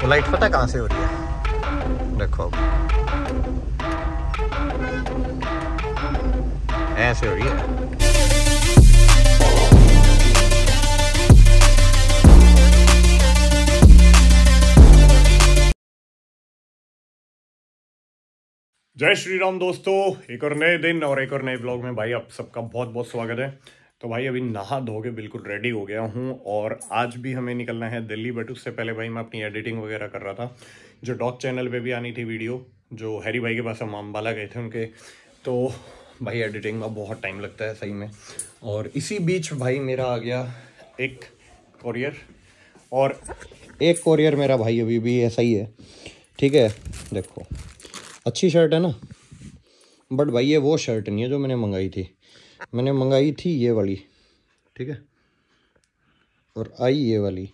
वो लाइट पता है कहाँ से हो रही है? देखो ऐसे हो रही है। जय श्री राम दोस्तों, एक और नए दिन और एक और नए ब्लॉग में भाई आप सबका बहुत बहुत स्वागत है। तो भाई अभी नहा धो के बिल्कुल रेडी हो गया हूँ और आज भी हमें निकलना है दिल्ली। बट उससे पहले भाई मैं अपनी एडिटिंग वगैरह कर रहा था, जो डॉग चैनल पे भी आनी थी वीडियो, जो हैरी भाई के पास हम अम्बाला गए थे उनके। तो भाई एडिटिंग में बहुत टाइम लगता है सही में। और इसी बीच भाई मेरा आ गया एक कोरियर, और एक कोरियर मेरा भाई अभी भी ऐसा ही है, ठीक है। देखो अच्छी शर्ट है ना, बट भाई ये वो शर्ट नहीं है जो मैंने मंगाई थी। मैंने मंगाई थी ये वाली, ठीक है, और आई ये वाली।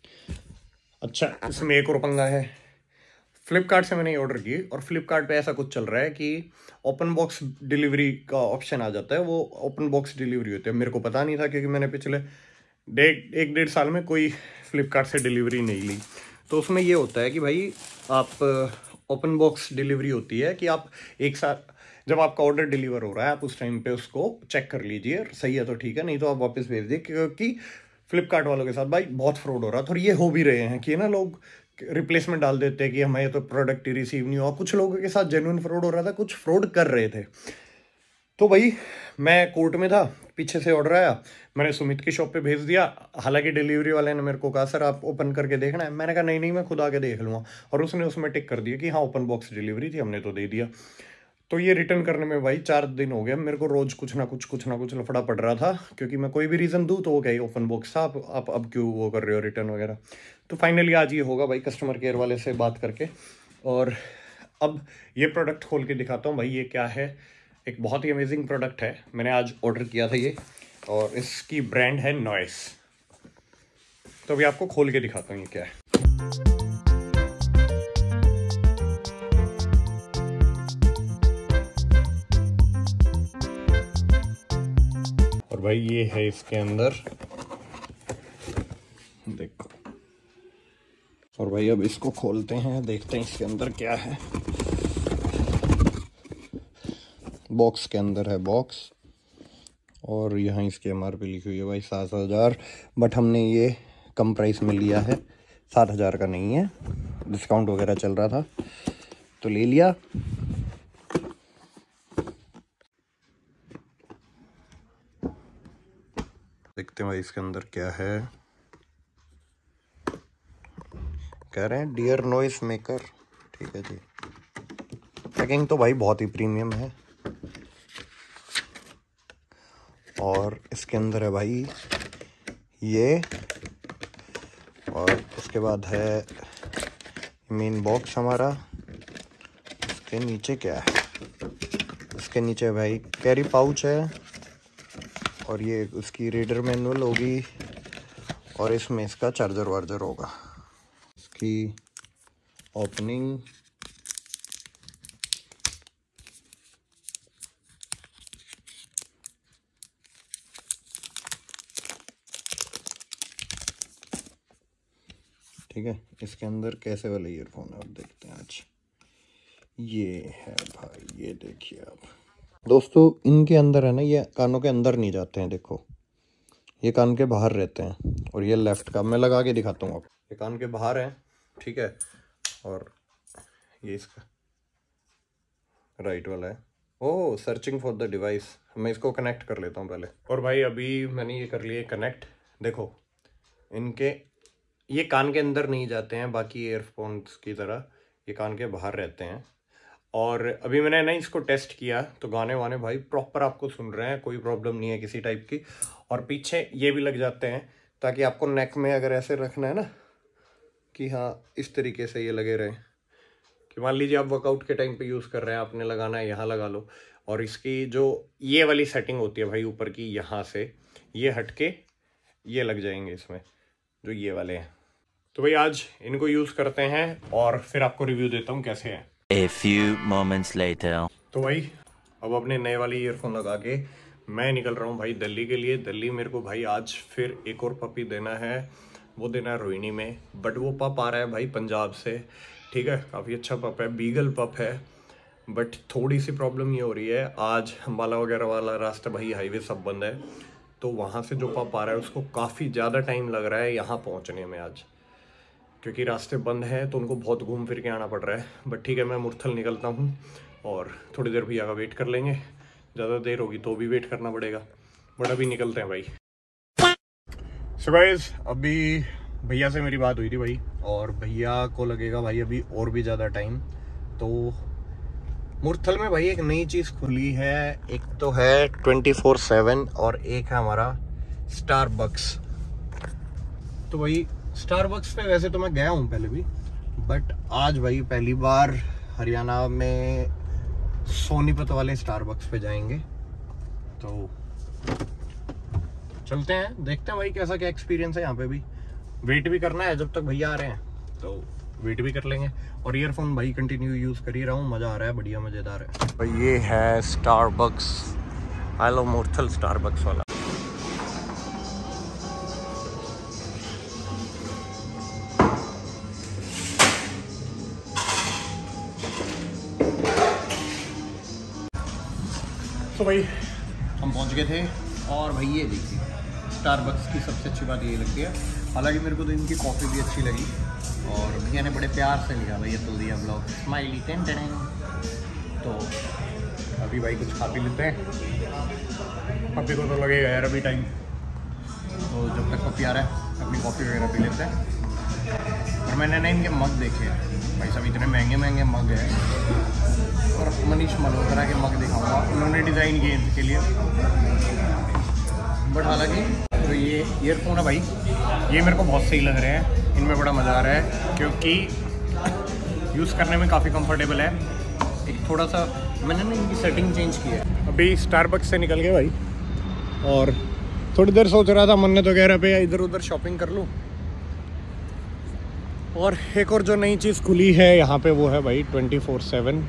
अच्छा, इसमें एक और पंगा है। फ्लिपकार्ट से मैंने ये ऑर्डर की और फ्लिपकार्ट पे ऐसा कुछ चल रहा है कि ओपन बॉक्स डिलीवरी का ऑप्शन आ जाता है। वो ओपन बॉक्स डिलीवरी होती है, मेरे को पता नहीं था क्योंकि मैंने पिछले एक डेढ़ साल में कोई फ्लिपकार्ट से डिलीवरी नहीं ली। तो उसमें ये होता है कि भाई आप ओपन बॉक्स डिलीवरी होती है कि आप एक साथ जब आपका ऑर्डर डिलीवर हो रहा है आप उस टाइम पे उसको चेक कर लीजिए, सही है तो ठीक है, नहीं तो आप वापस भेज दीजिए। क्योंकि फ्लिपकार्ट वालों के साथ भाई बहुत फ्रॉड हो रहा था और ये हो भी रहे हैं कि ना लोग रिप्लेसमेंट डाल देते हैं कि हमें तो प्रोडक्ट ही रिसीव नहीं हुआ। कुछ लोगों के साथ जेन्युइन फ्रॉड हो रहा था, कुछ फ्रॉड कर रहे थे। तो भाई मैं कोर्ट में था, पीछे से ऑर्डर आया, मैंने सुमित की शॉप पे भेज दिया। हालांकि डिलीवरी वाले ने मेरे को कहा सर आप ओपन करके देखना है। मैंने कहा नहीं नहीं मैं खुद आके देख लूँगा, और उसने उसमें टिक कर दिया कि हाँ ओपन बॉक्स डिलीवरी थी, हमने तो दे दिया। तो ये रिटर्न करने में भाई 4 दिन हो गए मेरे को, रोज कुछ ना कुछ लफड़ा पड़ रहा था। क्योंकि मैं कोई भी रीज़न दूँ तो वो क्या ओपन बॉक्स था, आप अब क्यों वो कर रहे हो रिटर्न वगैरह। तो फाइनली आज ये होगा भाई कस्टमर केयर वाले से बात करके। और अब ये प्रोडक्ट खोल के दिखाता हूँ भाई ये क्या है। एक बहुत ही अमेजिंग प्रोडक्ट है, मैंने आज ऑर्डर किया था ये, और इसकी ब्रांड है नॉइस। तो अभी आपको खोल के दिखाता हूँ ये क्या है। और भाई ये है इसके अंदर, देखो। और भाई अब इसको खोलते हैं, देखते हैं इसके अंदर क्या है। बॉक्स के अंदर है बॉक्स, और यहाँ इसकी MRP लिखी हुई है भाई 7,000। बट हमने ये कम प्राइस में लिया है, 7,000 का नहीं है, डिस्काउंट वगैरह चल रहा था तो ले लिया। देखते हैं भाई इसके अंदर क्या है। कह रहे हैं डियर नॉइस मेकर, ठीक है जी। पैकिंग तो भाई बहुत ही प्रीमियम है। और इसके अंदर है भाई ये, और उसके बाद है मेन बॉक्स हमारा। इसके नीचे क्या है, इसके नीचे भाई कैरी पाउच है, और ये उसकी रीडर मैनुअल होगी, और इसमें इसका चार्जर वार्जर होगा। इसकी ओपनिंग, ठीक है। इसके अंदर कैसे वाले ईयरफोन है आप देखते हैं आज। ये है भाई, ये देखिए आप दोस्तों, इनके अंदर है ना, ये कानों के अंदर नहीं जाते हैं, देखो ये कान के बाहर रहते हैं। और ये लेफ्ट का मैं लगा के दिखाता हूँ आपको, ये कान के बाहर है, ठीक है, और ये इसका राइट वाला है। Oh, searching for the device, मैं इसको कनेक्ट कर लेता हूँ पहले। और भाई अभी मैंने ये कर लिया कनेक्ट। देखो इनके ये कान के अंदर नहीं जाते हैं, बाकी एयरफोन्स की तरह ये कान के बाहर रहते हैं। और अभी मैंने ना इसको टेस्ट किया तो गाने वाने भाई प्रॉपर आपको सुन रहे हैं, कोई प्रॉब्लम नहीं है किसी टाइप की। और पीछे ये भी लग जाते हैं ताकि आपको नेक में अगर ऐसे रखना है ना कि हाँ इस तरीके से ये लगे रहे, कि मान लीजिए आप वर्कआउट के टाइम पे यूज़ कर रहे हैं, आपने लगाना है यहाँ लगा लो। और इसकी जो ये वाली सेटिंग होती है भाई ऊपर की, यहाँ से ये हट के ये लग जाएंगे इसमें, जो ये वाले हैं। तो भाई आज इनको यूज़ करते हैं और फिर आपको रिव्यू देता हूँ कैसे है। A few moments later. तो भाई अब अपने नए वाली ईयरफोन लगा के मैं निकल रहा हूँ भाई दिल्ली के लिए। दिल्ली मेरे को भाई आज फिर एक और पपी देना है, वो देना है रोहिणी में। बट वो पप आ रहा है भाई पंजाब से, ठीक है, काफ़ी अच्छा पप है, बीगल पप है। बट थोड़ी सी प्रॉब्लम ये हो रही है, आज अम्बाला वगैरह वाला रास्ता भाई हाईवे सब बंद है, तो वहाँ से जो पप आ रहा है उसको काफ़ी ज़्यादा टाइम लग रहा है यहाँ पहुँचने में आज, क्योंकि रास्ते बंद हैं तो उनको बहुत घूम फिर के आना पड़ रहा है। बट ठीक है, मैं मुरथल निकलता हूँ और थोड़ी देर भैया का वेट कर लेंगे, ज़्यादा देर होगी तो भी वेट करना पड़ेगा, बट अभी निकलते हैं भाई। सो गाइस, अभी भैया से मेरी बात हुई थी भाई, और भैया को लगेगा भाई अभी और भी ज़्यादा टाइम। तो मुरथल में भाई एक नई चीज़ खुली है, एक तो है 24/7 और एक है हमारा स्टारबक्स। तो भाई स्टारबक्स पे वैसे तो मैं गया हूँ पहले भी, बट आज भाई पहली बार हरियाणा में सोनीपत वाले स्टारबक्स पे जाएंगे। तो चलते हैं, देखते हैं भाई कैसा क्या एक्सपीरियंस है यहाँ पे। भी वेट भी करना है जब तक भैया आ रहे हैं, तो वेट भी कर लेंगे। और ईयरफोन भाई कंटिन्यू यूज़ कर ही रहा हूँ, मज़ा आ रहा है, बढ़िया मज़ेदार है भाई। ये है Starbucks, I love Murthal Starbucks वाला। तो भाई हम पहुंच गए थे, और भाई ये देखिए स्टारबक्स की सबसे अच्छी बात ये लगती है, हालांकि मेरे को तो इनकी कॉफ़ी भी अच्छी लगी, और भैया ने बड़े प्यार से लिखा भैया तो दिया ब्लॉग स्माइली 10। तो अभी भाई कुछ खा पी लेते हैं, पप्पी को तो लगेगा यार अभी टाइम, तो जब तक पप्पी आ रहा है अपनी कॉफ़ी वगैरह पी लेते हैं। और मैंने ना इनके मग देखे भाई साहब, इतने महंगे महंगे मग हैं, और मनीष मल्होत्रा के मग दिखाऊंगा, उन्होंने डिज़ाइन किए इनके लिए। बट हालांकि तो ये ईयरफोन है भाई, ये मेरे को बहुत सही लग रहे हैं, इनमें बड़ा मज़ा आ रहा है, क्योंकि यूज़ करने में काफ़ी कंफर्टेबल है। एक थोड़ा सा मैंने ना इनकी सेटिंग चेंज की है। अभी स्टारबक्स से निकल गए भाई, और थोड़ी देर सोच रहा था मन्नत वगैरह पे इधर उधर शॉपिंग कर लूँ। और एक और जो नई चीज़ खुली है यहाँ पे वो है भाई 24/7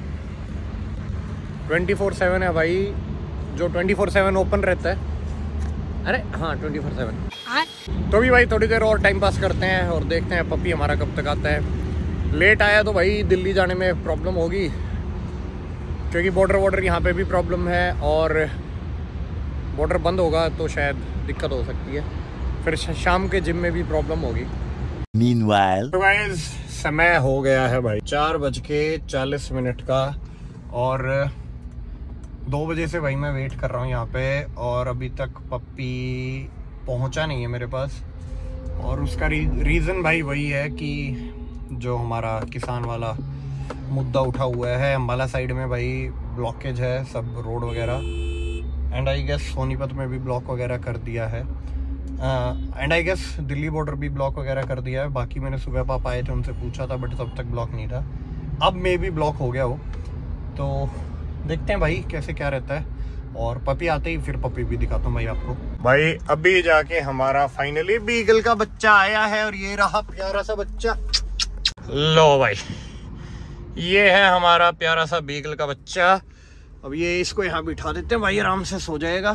है भाई, जो 24/7 ओपन रहता है। अरे हाँ 24/7। तो भी भाई थोड़ी देर और टाइम पास करते हैं और देखते हैं पप्पी हमारा कब तक आता है। लेट आया तो भाई दिल्ली जाने में प्रॉब्लम होगी, क्योंकि बॉर्डर यहाँ पे भी प्रॉब्लम है, और बॉर्डर बंद होगा तो शायद दिक्कत हो सकती है, फिर शाम के जिम में भी प्रॉब्लम होगी। Meanwhile, तो गाइस समय हो गया है भाई 4:40 का, और 2 बजे से भाई मैं वेट कर रहा हूँ यहाँ पे, और अभी तक पप्पी पहुँचा नहीं है मेरे पास। और उसका रीज़न भाई वही है कि जो हमारा किसान वाला मुद्दा उठा हुआ है, अम्बाला साइड में भाई ब्लॉकेज है सब रोड वगैरह, एंड आई गेस सोनीपत में भी ब्लॉक वगैरह कर दिया है, and I guess Delhi border भी ब्लॉक वगैरह कर दिया है। बाकी मैंने सुबह पापा आए थे उनसे पूछा था, बट तब तक ब्लॉक नहीं था, अब मे भी ब्लॉक हो गया हो। तो देखते हैं भाई कैसे क्या रहता है, और पपी आते ही फिर पपी भी दिखाता हूँ भाई आपको। भाई अभी जाके हमारा फाइनली बीगल का बच्चा आया है, और ये रहा प्यारा सा बच्चा। लो भाई ये है हमारा प्यारा सा बीगल का बच्चा। अब ये इसको यहाँ बिठा देते हैं भाई, आराम से सो जाएगा।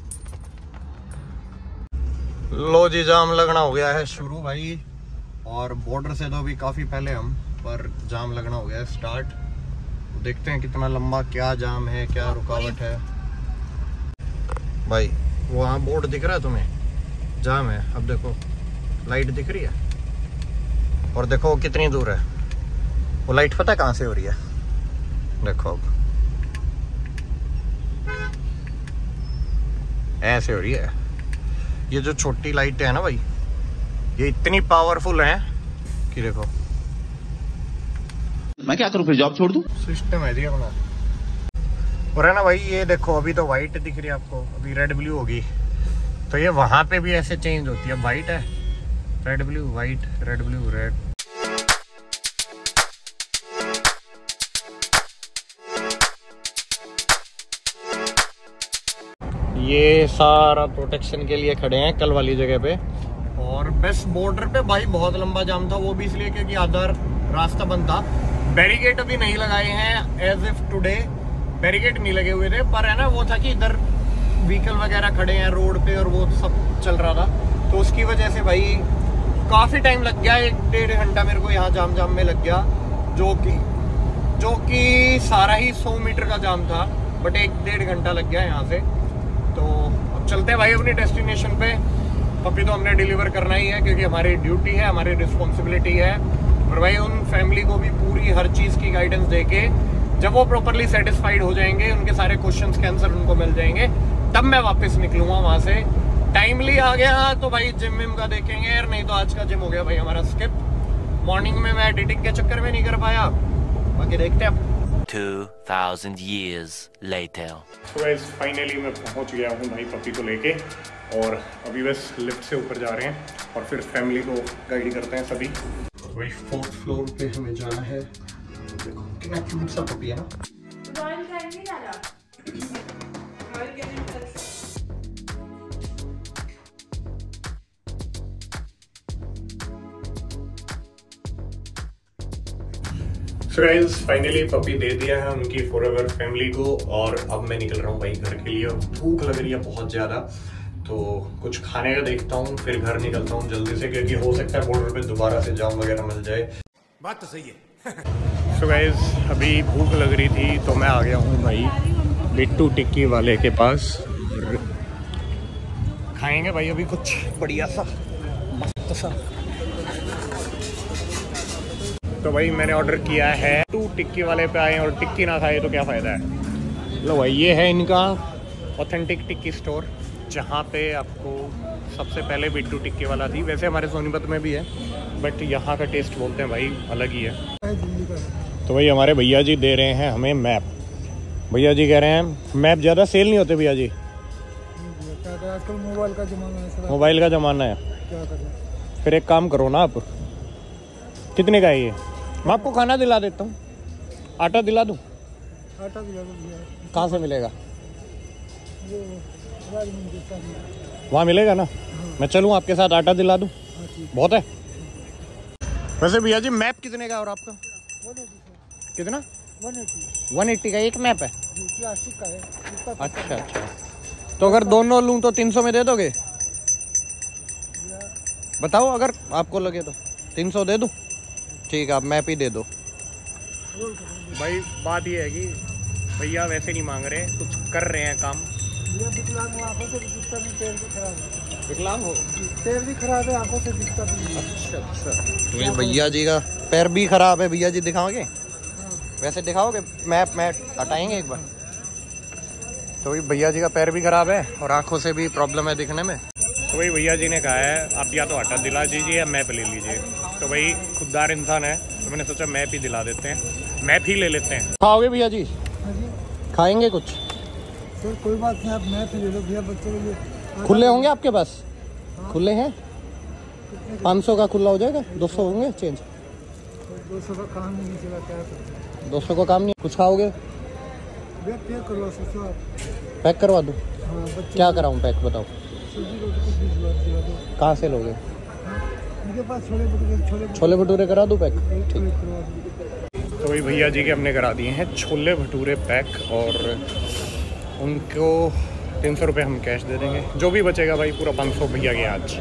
लो जी जाम लगना हो गया है शुरू भाई, और बॉर्डर से तो अभी काफ़ी पहले हम, पर जाम लगना हो गया है स्टार्ट। देखते हैं कितना लंबा क्या जाम है, क्या रुकावट है। भाई वहाँ बोर्ड दिख रहा है तुम्हें, जाम है। अब देखो लाइट दिख रही है, और देखो वो कितनी दूर है, वो लाइट पता कहाँ से हो रही है, देखो अब ऐसे हो रही है। ये जो छोटी लाइट है ना भाई, ये इतनी पावरफुल है कि देखो। मैं क्या करूं फिर, जॉब छोड़ दूं? सिस्टम है जी अपना। और है ना भाई, ये देखो अभी तो वाइट दिख रही है आपको, अभी रेड ब्लू होगी, तो ये वहां पे भी ऐसे चेंज होती है। वाइट है, red blue, white, red blue, red. ये सारा प्रोटेक्शन के लिए खड़े हैं कल वाली जगह पे। और बेस्ट बॉर्डर पे भाई बहुत लंबा जाम था, वो भी इसलिए क्योंकि आधा रास्ता बंद था। बैरिकेड अभी नहीं लगाए हैं, एज इफ टुडे बैरिकेड नहीं लगे हुए थे, पर है ना वो था कि इधर व्हीकल वगैरह खड़े हैं रोड पे और वो सब चल रहा था, तो उसकी वजह से भाई काफ़ी टाइम लग गया, 1-1.5 घंटा मेरे को यहाँ जाम में लग गया, जो कि सारा ही 100 मीटर का जाम था, बट 1-1.5 घंटा लग गया यहाँ से। तो अब चलते हैं भाई अपनी डेस्टिनेशन पे। पपी तो हमने डिलीवर करना ही है क्योंकि हमारी ड्यूटी है, हमारी रिस्पॉन्सिबिलिटी है। और भाई उन फैमिली को भी पूरी हर चीज़ की गाइडेंस देके जब वो प्रॉपरली सेटिस्फाइड हो जाएंगे, उनके सारे क्वेश्चंस के आंसर उनको मिल जाएंगे, तब मैं वापस निकलूंगा वहाँ से। टाइमली आ गया तो भाई जिम विम का देखेंगे यार, नहीं तो आज का जिम हो गया भाई हमारा स्किप। मॉर्निंग में मैं एडिटिंग के चक्कर में नहीं कर पाया, बाकी देखते हैं। 2000 years later. So guys, finally मैं पहुंच गया हूं भाई पपी को लेके, और अभी बस लिफ्ट से ऊपर जा रहे हैं और फिर फैमिली को गाइड करते हैं सभी। वही 4th फ्लोर पे हमें जाना है। देखो कितना क्यूट सा पपी है ना। So guys, फाइनली पपी दे दिया है उनकी फॉरएवर फैमिली को, और अब मैं निकल रहा हूँ भाई घर के लिए। भूख लग रही है बहुत ज़्यादा, तो कुछ खाने का देखता हूँ, फिर घर निकलता हूँ जल्दी से, क्योंकि हो सकता है बॉर्डर पे दोबारा से जाम वगैरह मिल जाए। बात तो सही है। So guys, अभी भूख लग रही थी तो मैं आ गया हूँ भाई बिट्टू टिक्की वाले के पास, और खाएंगे भाई अभी कुछ बढ़िया सा मस्त सा। तो भाई मैंने ऑर्डर किया है, टू टिक्की वाले पे आए और टिक्की ना खाए तो क्या फ़ायदा है। लो भाई ये है इनका ऑथेंटिक टिक्की स्टोर, जहाँ पे आपको सबसे पहले बिट्टू टिक्की वाला थी। वैसे हमारे सोनीपत में भी है, बट यहाँ का टेस्ट बोलते हैं भाई अलग ही है। तो भाई हमारे भैया जी दे रहे हैं हमें मैप। भैया जी कह रहे हैं मैप ज़्यादा सेल नहीं होते भैया जी, आजकल मोबाइल का ज़माना है। मोबाइल का ज़माना है, क्या करें। फिर एक काम करो ना, आप कितने का है ये? मैं आपको खाना दिला देता हूँ, आटा दिला दूँ? आटा दिला दो भैया। कहाँ से मिलेगा? वहाँ मिलेगा ना? मैं चलूँ आपके साथ, आटा दिला दूँ? बहुत है। वैसे भैया जी मैप कितने का है और आपका? 180 कितना? 180 180 का एक मैप है? प्लास्टिक का है। अच्छा अच्छा, तो अगर दोनों लूँ तो 300 में दे दोगे? बताओ अगर आपको लगे तो 300 दे दूँ? ठीक है, आप मैप ही दे दो। भाई बात ये है कि भैया वैसे नहीं मांग रहे, कुछ कर रहे हैं काम। विकलांग आंखों से दिखता नहीं, पैर भी खराब है। विकलांग हो? पैर भी खराब है, आंखों से दिखता नहीं। अच्छा अच्छा, ये भैया जी का पैर भी खराब है। भैया जी दिखाओगे? वैसे दिखाओगे मैप हटाएंगे एक बार। तो भाई भैया जी का पैर भी खराब है और आंखों से भी प्रॉब्लम है दिखने में। तो भाई भैया जी ने कहा है आप या तो आटा दिला दीजिए या मैप ले लीजिए। तो भाई खुददार इंसान है तो मैंने सोचा मैप ही दिला देते हैं, मैप ही ले लेते हैं। खाओगे भैया जी? हाँ जी। खाएंगे कुछ? सर कोई बात नहीं, आप मैप ले लो भैया, बच्चों के लिए। खुले होंगे आपके पास? खुले हैं? 500 का खुला हो जाएगा? 200 होंगे चेंज? 200 का काम नहीं चला, क्या करते? 200 का काम नहीं। कुछ खाओगे? पैक करवा सकते हो आप? पैक करवा दूँ? हाँ, बच्चे क्या कराऊँ पैक, बताओ। सब्जी रोटी कुछ भी दिला दो। कहाँ से लोगे? उनके पास छोले भटूरे करा दूँ पैक? ठीक करवा दो। तो भाई भैया जी के हमने करा दिए हैं छोले भटूरे पैक, और उनको 300 रुपये हम कैश दे देंगे। जो भी बचेगा भाई पूरा 500 भैया के आज।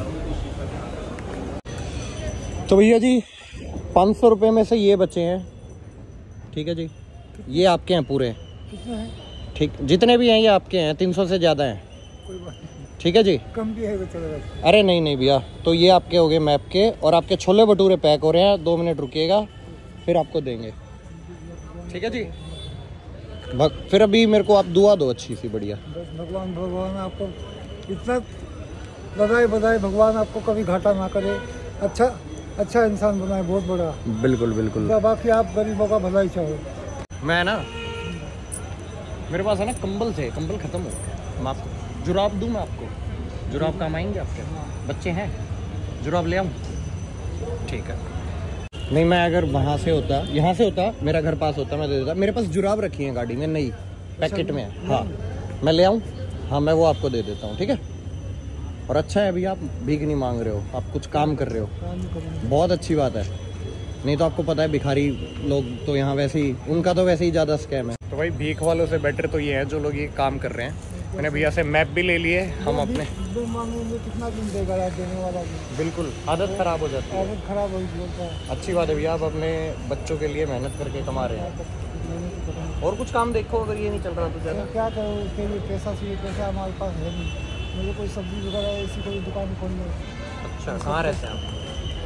तो भैया जी 500 रुपये में से ये बचे हैं, ठीक है जी, ये आपके हैं पूरे। कितने हैं? ठीक, जितने भी हैं ये आपके हैं, 300 से ज़्यादा हैं। कोई बात नहीं, ठीक है जी। कम भी है तो चलेगा। अरे नहीं नहीं भैया, तो ये आपके हो गए मैप के, और आपके छोले भटूरे पैक हो रहे हैं। 2 मिनट रुकिएगा फिर आपको देंगे, ठीक है जी। फिर अभी मेरे को आप दुआ दो अच्छी सी बढ़िया। बस भगवान आपको इतना बधाई भगवान आपको कभी घाटा ना करे, अच्छा इंसान बनाए, बहुत बड़ा। बिल्कुल बिल्कुल। बाकी आप गरीबों का भलाई चाहो। मैं ना, मेरे पास है ना कंबल थे, कंबल खत्म हो गए। मैं आपको जुराब दूँ? मैं आपको जुराब काम आएंगे आपके? बच्चे हैं, जुराब ले आऊँ? ठीक है। नहीं, मैं अगर वहाँ से होता, यहाँ से होता, मेरा घर पास होता, मैं दे देता। मेरे पास जुराब रखी है गाड़ी में, नई पैकेट में है। हाँ मैं ले आऊँ? हाँ मैं वो आपको दे देता हूँ, ठीक है। और अच्छा है अभी आप भीख नहीं मांग रहे हो, आप कुछ काम कर रहे हो, बहुत अच्छी बात है। नहीं तो आपको पता है भिखारी लोग तो यहाँ वैसे ही, उनका तो वैसे ही ज़्यादा स्कैम है। तो भाई भीख वालों से बेटर तो ये है जो लोग ये काम कर रहे हैं, मैंने भैया से मैप भी ले लिए हम अपने। मांगेंगे कितना दिन देगा यार देने वाला भी। बिल्कुल आदत खराब हो जाती है। आदत खराब हो जाता है। अच्छी बात है भैया, आप अपने बच्चों के लिए मेहनत करके कमा रहे हैं। और कुछ काम देखो अगर ये नहीं चल रहा तो ज़्यादा क्या करो, उसके लिए पैसा चाहिए। पैसा हमारे पास है नहीं। मुझे कोई सब्जी वगैरह ऐसी कोई दुकान खोलनी है। अच्छा, कहाँ रहते हैं आप?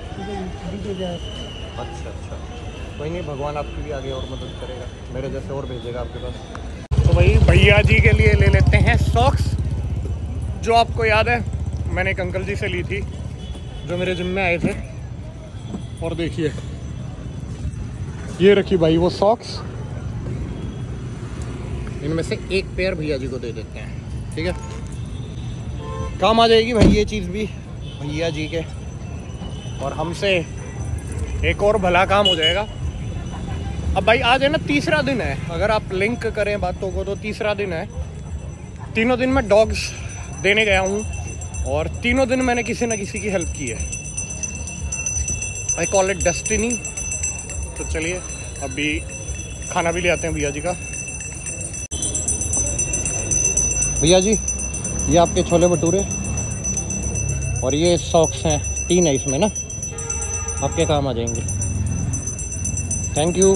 अच्छा अच्छा, कोई नहीं, भगवान आपकी भी आगे और मदद करेगा, मेरे जैसे और भेजेगा आपके पास। तो भाई भैया जी के लिए ले लेते हैं सॉक्स, जो आपको याद है मैंने एक अंकल जी से ली थी जो मेरे जिम में आए थे। और देखिए ये रखी भाई वो सॉक्स, इनमें से एक पेयर भैया जी को दे देते हैं, ठीक है। काम आ जाएगी भाई ये चीज़ भी भैया जी के, और हमसे एक और भला काम हो जाएगा। अब भाई आज है ना तीसरा दिन है, अगर आप लिंक करें बातों को तो तीसरा दिन है। तीनों दिन मैं डॉग्स देने गया हूँ और तीनों दिन मैंने किसी ना किसी की हेल्प की है। I call it destiny. तो चलिए अभी खाना भी ले आते हैं भैया जी का। भैया जी ये आपके छोले भटूरे और ये सॉक्स हैं, 3 है इसमें ना, आपके काम आ जाएंगे। Thank you.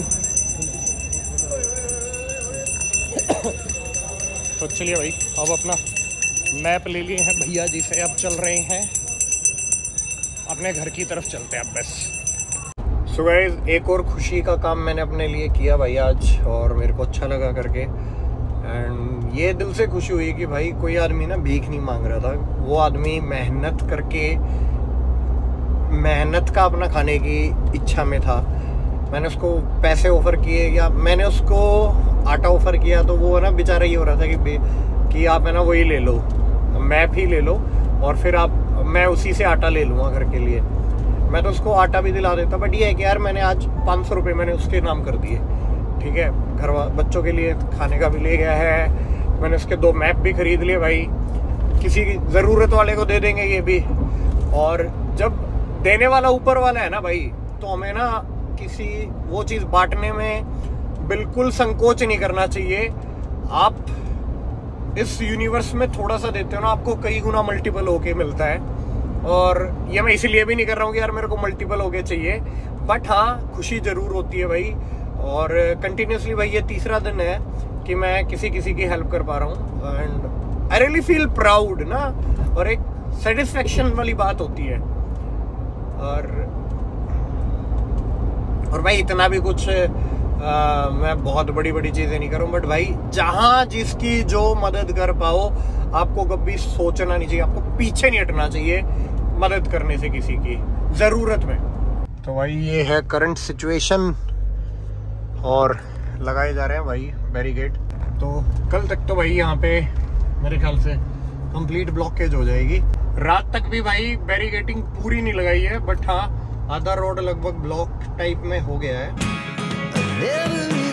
तो चलिए भाई अब अपना मैप ले लिए हैं भैया जी से, अब चल रहे हैं अपने घर की तरफ, चलते हैं अब बस। सो गाइस एक और खुशी का काम मैंने अपने लिए किया भाई आज, और मेरे को अच्छा लगा करके। एंड ये दिल से खुशी हुई कि भाई कोई आदमी ना भीख नहीं मांग रहा था, वो आदमी मेहनत करके, मेहनत का अपना खाने की इच्छा में था। मैंने उसको पैसे ऑफर किए या मैंने उसको आटा ऑफर किया, तो वो है ना बेचारा ये हो रहा था कि आप है ना वही ले लो, मैप ही ले लो और फिर आप मैं उसी से आटा ले लूँगा घर के लिए। मैं तो उसको आटा भी दिला देता, बट ये है कि यार मैंने आज 500 रुपये मैंने उसके नाम कर दिए, ठीक है। घर बच्चों के लिए खाने का भी ले गया है, मैंने उसके 2 मैप भी खरीद लिए भाई, किसी ज़रूरत वाले को दे देंगे ये भी। और जब देने वाला ऊपर वाला है ना भाई, तो हमें ना किसी वो चीज़ बांटने में बिल्कुल संकोच नहीं करना चाहिए। आप इस यूनिवर्स में थोड़ा सा देते हो ना, आपको कई गुना मल्टीपल होके मिलता है। और ये मैं इसीलिए भी नहीं कर रहा हूँ कि यार मेरे को मल्टीपल होके चाहिए, बट हाँ खुशी ज़रूर होती है भाई। और कंटिन्यूसली भाई ये तीसरा दिन है कि मैं किसी की हेल्प कर पा रहा हूँ, and I really feel proud ना, और एक सेटिस्फेक्शन वाली बात होती है। और भाई इतना भी कुछ मैं बहुत बड़ी चीज़ें नहीं करूँ, बट भाई जहाँ जिसकी जो मदद कर पाओ, आपको कभी सोचना नहीं चाहिए, आपको पीछे नहीं हटना चाहिए मदद करने से किसी की ज़रूरत में। तो भाई ये है करंट सिचुएशन, और लगाए जा रहे हैं भाई बैरिकेड। तो कल तक तो भाई यहाँ पे मेरे ख्याल से कंप्लीट ब्लॉकेज हो जाएगी। रात तक भी भाई बैरिकेडिंग पूरी नहीं लगाई है, बट हाँ आधा रोड लगभग ब्लॉक टाइप में हो गया है।